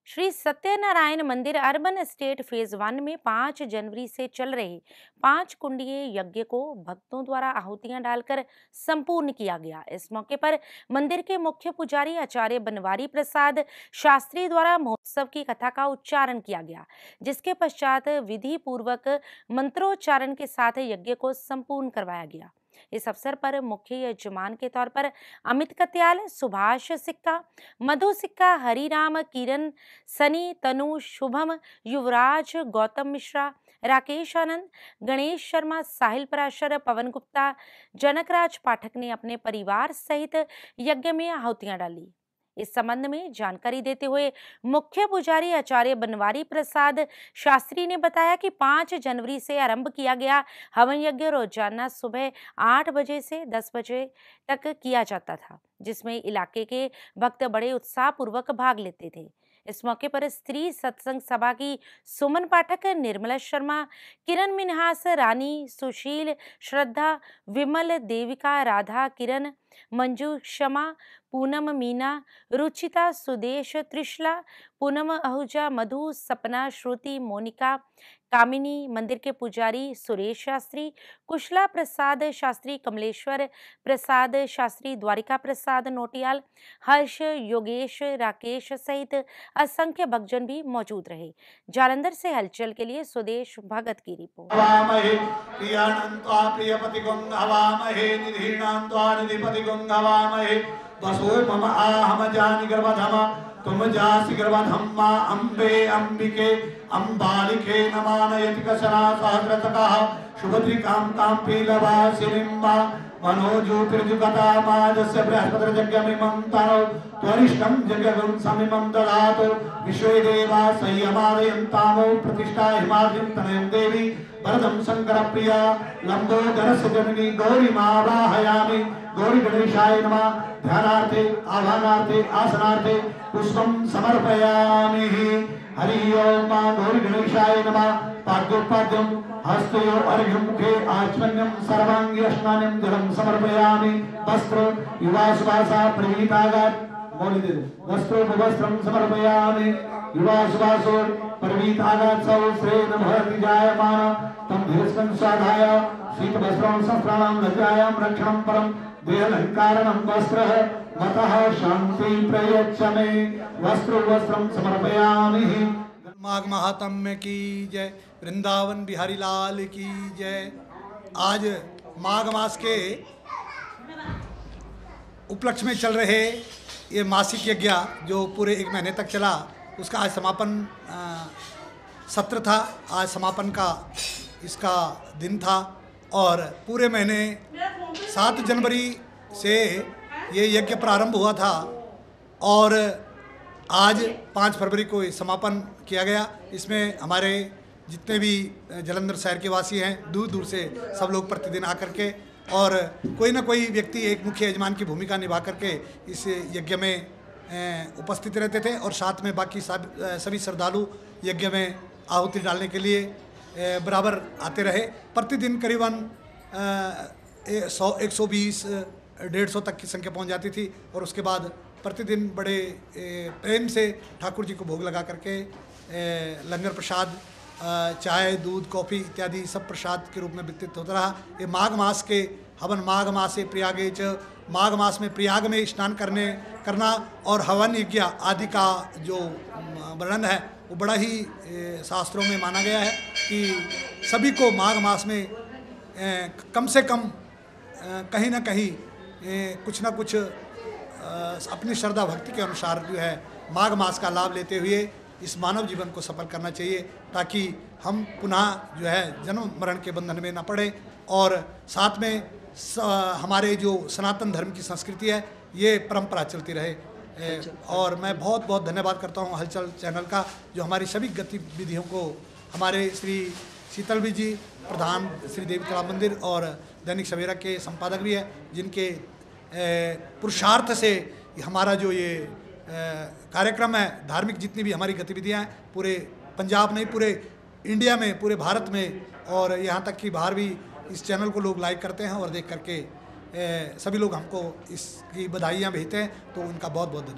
श्री सत्यनारायण मंदिर urban estate phase 1 में 5 जनवरी से चल रहे 5 कुंडीय यज्ञ को भक्तों द्वारा आहुतियां डालकर संपूर्ण किया गया। इस मौके पर मंदिर के मुख्य पुजारी आचार्य बनवारी प्रसाद शास्त्री द्वारा महोत्सव की कथा का उच्चारण किया गया, जिसके पश्चात विधि पूर्वक मंत्रोच्चारण के साथ यज्ञ को संपूर्ण करवाया गया। इस अवसर पर मुख्य यजमान के तौर पर अमित कत्याल, सुभाष सिक्का, मधु सिक्का, हरिराम, किरण, सनी, तनु, शुभम, युवराज, गौतम मिश्रा, राकेश आनंद, गणेश शर्मा, साहिल पराशर, पवन गुप्ता, जनकराज पाठक ने अपने परिवार सहित यज्ञ में आहुतियां डाली। इस संबंध में जानकारी देते हुए मुख्य पुजारी आचार्य बनवारी प्रसाद शास्त्री ने बताया कि 5 जनवरी से आरंभ किया गया हवन यज्ञ रोजाना सुबह 8 बजे से 10 बजे तक किया जाता था, जिसमें इलाके के भक्त बड़े उत्साह पूर्वक भाग लेते थे। इस मौके पर स्त्री सत्संग सभा की सुमन पाठक, निर्मला शर्मा, किरण मिन्हास, रानी, सुशील, श्रद्धा, विमल, देविका, राधा, किरण, मंजू, क्षमा, पूनम, मीना, रुचिता, सुदेश, त्रिशला, पूनम आहूजा, मधु, सपना, श्रुति, मोनिका, कामिनी, मंदिर के पुजारी सुरेश शास्त्री, कुशला प्रसाद शास्त्री, कमलेश्वर प्रसाद शास्त्री, द्वारिका प्रसाद नोटियाल, हर्ष, योगेश, राकेश सहित असंख्य भक्तजन भी मौजूद रहे। जालंधर से हलचल के लिए सुदेश भगत की रिपोर्ट। वसो मम आहम जानि गर्भधम तुम जासि गर्भधम मा अम्बे अंबिके अम्बालिके नमानयति कसना सहस्रतकः शुभद्रिकां तां पीलवासिनीं मा मनोज्योतिर्जुगता माजस्य बृहस्पतिर्जज्ञमिमं तनौ त्वरिष्ठं जगगं समिमं ददातु विश्वे देवा संयमादयन्तामो प्रतिष्ठा हिमाद्रिं तनयं देवी वरदं शङ्करप्रिया लम्बोदरस्य जननी गौरीमावाहयामि। गौरी गणेशाय नमः। ध्यानार्थे, आवाहनार्थे, आसनार्थे पुष्पं समर्पयामि। हरि ओम। गौरी गणेशाय नमः। पाद्योपाद्यं हस्तयो अर्घ्यं मुखे आचमन्यं सर्वांगी स्नानं जलं समर्पयामि। वस्त्र युवासुवासा प्रवीतागात् मौली दे दो। वस्त्रोपवस्त्रं समर्पयामि। युवासुवासो प्रवीतागात् सहस्रेण भवति जायमान तं धीरस्कं स्वाधाय शीतवस्त्रं संस्त्राणां लज्जायां रक्षणं परं देहलङ्कारणं वस्त्रः मतः शान्ति प्रयच्छ मे। वस्त्रं समर्पयामि। माघ महात्म्य की जय। वृंदावन बिहारी लाल की जय। आज माघ मास के उपलक्ष्य में चल रहे ये मासिक यज्ञ जो पूरे 1 महीने तक चला, उसका आज समापन सत्र था। आज समापन का इसका दिन था और पूरे महीने 7 जनवरी से ये यज्ञ प्रारंभ हुआ था और आज 5 फरवरी को समापन किया गया। इसमें हमारे जितने भी जालंधर शहर के वासी हैं, दूर दूर से सब लोग प्रतिदिन आकर के और कोई ना कोई व्यक्ति एक मुख्य यजमान की भूमिका निभा करके इस यज्ञ में उपस्थित रहते थे और साथ में बाकी सभी श्रद्धालु यज्ञ में आहुति डालने के लिए बराबर आते रहे। प्रतिदिन करीबन 100, 120, 150 तक की संख्या पहुंच जाती थी और उसके बाद प्रतिदिन बड़े प्रेम से ठाकुर जी को भोग लगा करके लंगर प्रसाद, चाय, दूध, कॉफ़ी इत्यादि सब प्रसाद के रूप में वितरित होता रहा। ये माघ मास के हवन माघ मासे प्रयागे च, माघ मास में प्रयाग में स्नान करना और हवन यज्ञ आदि का जो वर्णन है वो बड़ा ही शास्त्रों में माना गया है कि सभी को माघ मास में कम से कम कहीं ना कहीं कुछ ना कुछ अपनी श्रद्धा भक्ति के अनुसार जो है माघ मास का लाभ लेते हुए इस मानव जीवन को सफल करना चाहिए, ताकि हम पुनः जो है जन्म मरण के बंधन में न पड़े और साथ में हमारे जो सनातन धर्म की संस्कृति है ये परंपरा चलती रहे। और मैं बहुत बहुत धन्यवाद करता हूँ हलचल चैनल का, जो हमारी सभी गतिविधियों को हमारे श्री शीतल भी जी प्रधान श्री देवी तालाब मंदिर और दैनिक सवेरा के संपादक भी हैं, जिनके पुरुषार्थ से हमारा जो ये कार्यक्रम है, धार्मिक जितनी भी हमारी गतिविधियां हैं पूरे पंजाब नहीं पूरे इंडिया में, पूरे भारत में और यहाँ तक कि बाहर भी इस चैनल को लोग लाइक करते हैं और देख करके सभी लोग हमको इसकी बधाइयाँ भेजते हैं, तो उनका बहुत बहुत धन्यवाद।